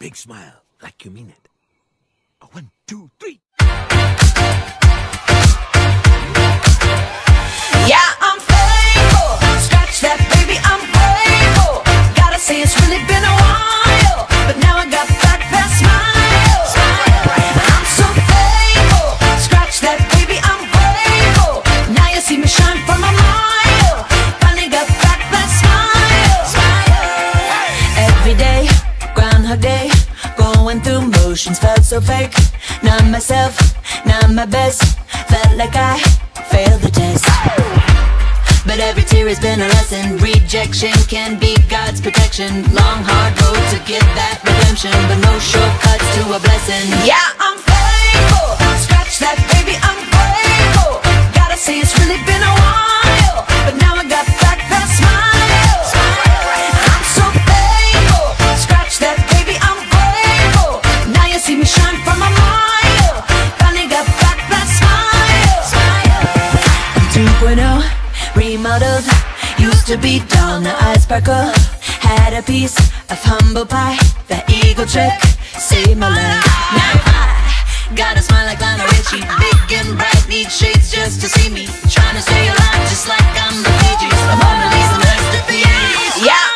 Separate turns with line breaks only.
big smile, like you mean it. 1, 2, 3.
Yeah, I'm faithful. Scratch that, baby, I'm grateful. Gotta say it's really been a while, but now I got back that smile. I'm so faithful. Scratch that, baby, I'm grateful. Now you see me shine from a mile. Finally got back that smile. Every day, Groundhog Day, going through motions, felt so fake. Not myself, not my best. Felt like I failed the test. But every tear has been a lesson. Rejection can be God's protection. Long hard road to get that redemption, but no shortcuts to a blessing. Yeah, I'm faithful. Scratch that, baby, I'm grateful. Gotta say it's really been a while, but now I got back that smile. I'm so faithful. Scratch that, baby, I'm grateful. Now you see me shine from a mile. Finally got back that smile. I'm 2.0, remodeled. Used to be dull, now I sparkle. Had a piece of humble pie. That eagle trick saved my life. Now I got a smile like Lionel Richie. Big and bright, need shades just to see me. Trying to stay alive just like I'm the Fiji. A Mona Lisa masterpiece. Yeah.